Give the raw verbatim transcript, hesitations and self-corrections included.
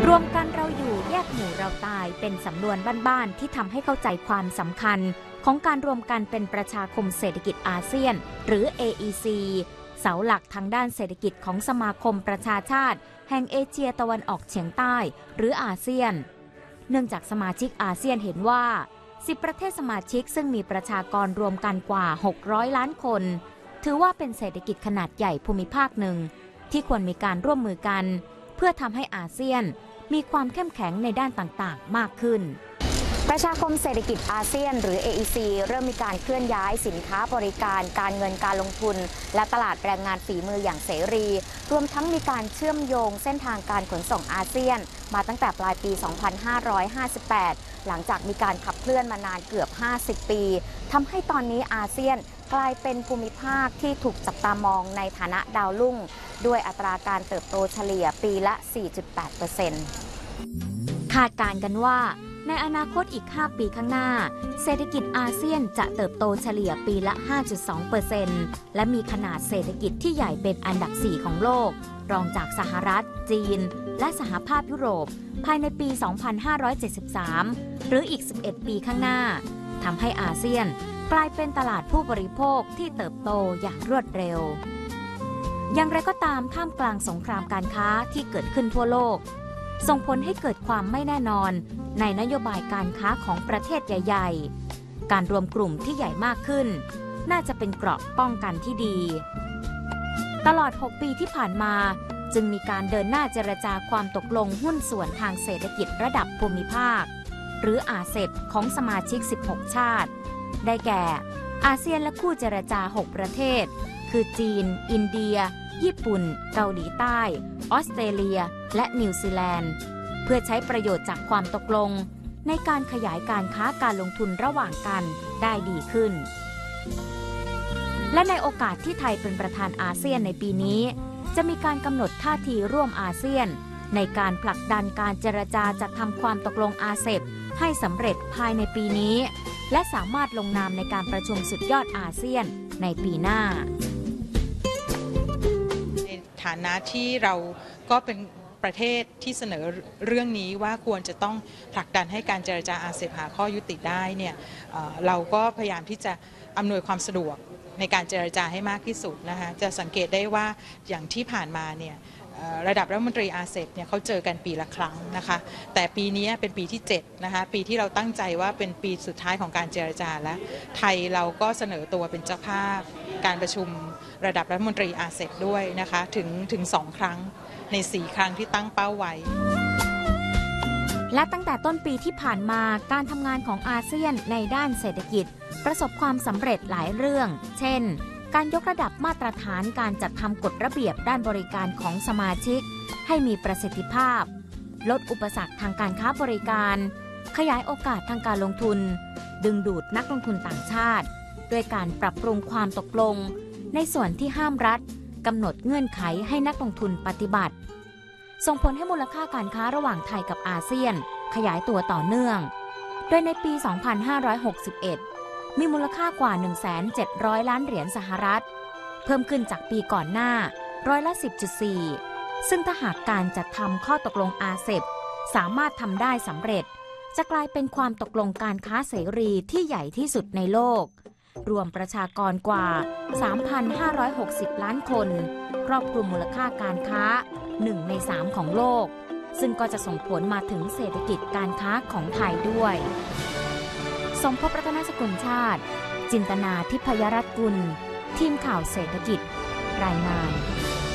รวมกันเราอยู่แยกหมู่เราตายเป็นสำนวนบ้านๆที่ทำให้เข้าใจความสำคัญของการรวมกันเป็นประชาคมเศรษฐกิจอาเซียนหรือ เอ อี ซี เสาหลักทางด้านเศรษฐกิจของสมาคมประชาชาติแห่งเอเชียตะวันออกเฉียงใต้หรืออาเซียนเนื่องจากสมาชิกอาเซียนเห็นว่าสิบประเทศสมาชิกซึ่งมีประชากรรวมกันกว่าหกร้อยล้านคนถือว่าเป็นเศรษฐกิจขนาดใหญ่ภูมิภาคหนึ่งที่ควรมีการร่วมมือกันเพื่อทำให้อาเซียนมีความเข้มแข็งในด้านต่างๆมากขึ้นประชาคมเศรษฐกิจอาเซียนหรือ เอ อี ซี เริ่มมีการเคลื่อนย้ายสินค้าบริการการเงินการลงทุนและตลาดแรงงานฝีมืออย่างเสรีรวมทั้งมีการเชื่อมโยงเส้นทางการขนส่งอาเซียนมาตั้งแต่ปลายปี สองพันห้าร้อยห้าสิบแปด หลังจากมีการขับเคลื่อนมานานเกือบ ห้าสิบ ปีทำให้ตอนนี้อาเซียนกลายเป็นภูมิภาคที่ถูกจับตามองในฐานะดาวรุ่งด้วยอัตราการเติบโตเฉลี่ยปีละ สี่จุดแปดเปอร์เซ็นต์ คาดการณ์กันว่าในอนาคตอีกห้าปีข้างหน้าเศรษฐกิจอาเซียนจะเติบโตเฉลี่ยปีละ ห้าจุดสองเปอร์เซ็นต์ และมีขนาดเศรษฐกิจที่ใหญ่เป็นอันดับสี่ของโลกรองจากสหรัฐจีนและสหภาพยุโรปภายในปี สองพันห้าร้อยเจ็ดสิบสาม หรืออีก สิบเอ็ด ปีข้างหน้าทำให้อาเซียนกลายเป็นตลาดผู้บริโภคที่เติบโตอย่างรวดเร็วอย่างไรก็ตามท่ามกลางสงครามการค้าที่เกิดขึ้นทั่วโลกส่งผลให้เกิดความไม่แน่นอนในนโยบายการค้าของประเทศใหญ่ๆการรวมกลุ่มที่ใหญ่มากขึ้นน่าจะเป็นเกราะป้องกันที่ดีตลอดหกปีที่ผ่านมาจึงมีการเดินหน้าเจรจาความตกลงหุ้นส่วนทางเศรษฐกิจระดับภูมิภาคหรืออาเซปของสมาชิกสิบหกชาติได้แก่อาเซียนและคู่เจรจาหกประเทศคือจีนอินเดียญี่ปุ่นเกาหลีใต้ออสเตรเลียและนิวซีแลนด์เพื่อใช้ประโยชน์จากความตกลงในการขยายการค้าการลงทุนระหว่างกันได้ดีขึ้นและในโอกาสที่ไทยเป็นประธานอาเซียนในปีนี้จะมีการกำหนดท่าทีร่วมอาเซียนในการผลักดันการเจรจาจัดทำความตกลงอาเซปให้สำเร็จภายในปีนี้และสามารถลงนามในการประชุมสุดยอดอาเซียนในปีหน้าในฐานะที่เราก็เป็นประเทศที่เสนอเรื่องนี้ว่าควรจะต้องผลักดันให้การเจรจาอาเซียนหาข้อยุติได้เนี่ยเราก็พยายามที่จะอำนวยความสะดวกในการเจรจาให้มากที่สุดนะคะจะสังเกตได้ว่าอย่างที่ผ่านมาเนี่ยระดับรัฐมนตรีอาเซียนเนี่ยเขาเจอกันปีละครั้งนะคะแต่ปีนี้เป็นปีที่เจ็ดนะคะปีที่เราตั้งใจว่าเป็นปีสุดท้ายของการเจรจาแล้วไทยเราก็เสนอตัวเป็นเจ้าภาพการประชุมระดับรัฐมนตรีอาเซียนด้วยนะคะถึงถึงสองครั้งในสี่ครั้งที่ตั้งเป้าไว้และตั้งแต่ต้นปีที่ผ่านมาการทำงานของอาเซียนในด้านเศรษฐกิจประสบความสำเร็จหลายเรื่องเช่นการยกระดับมาตรฐานการจัดทำกฎระเบียบด้านบริการของสมาชิกให้มีประสิทธิภาพลดอุปสรรคทางการค้าบริการขยายโอกาสทางการลงทุนดึงดูดนักลงทุนต่างชาติด้วยการปรับปรุงความตกลงในส่วนที่ห้ามรัฐกำหนดเงื่อนไขให้นักลงทุนปฏิบัติส่งผลให้มูลค่าการค้าระหว่างไทยกับอาเซียนขยายตัวต่อเนื่องโดยในปี สองพันห้าร้อยหกสิบเอ็ด มีมูลค่ากว่า หนึ่งแสนเจ็ดร้อย ล้านเหรียญสหรัฐเพิ่มขึ้นจากปีก่อนหน้าร้อยละ สิบจุดสี่ ซึ่งถ้าหากการจัดทำข้อตกลงอาเซปสามารถทำได้สำเร็จจะกลายเป็นความตกลงการค้าเสรีที่ใหญ่ที่สุดในโลกรวมประชากรกว่า สามพันห้าร้อยหกสิบ ล้านคนครอบคลุมมูลค่าการค้าหนึ่งในสามของโลกซึ่งก็จะส่งผลมาถึงเศรษฐกิจการค้าของไทยด้วยสมภพรัตนสกุลชาติจินตนาทิพยรัตน์กุลทีมข่าวเศรษฐกิจรายงาน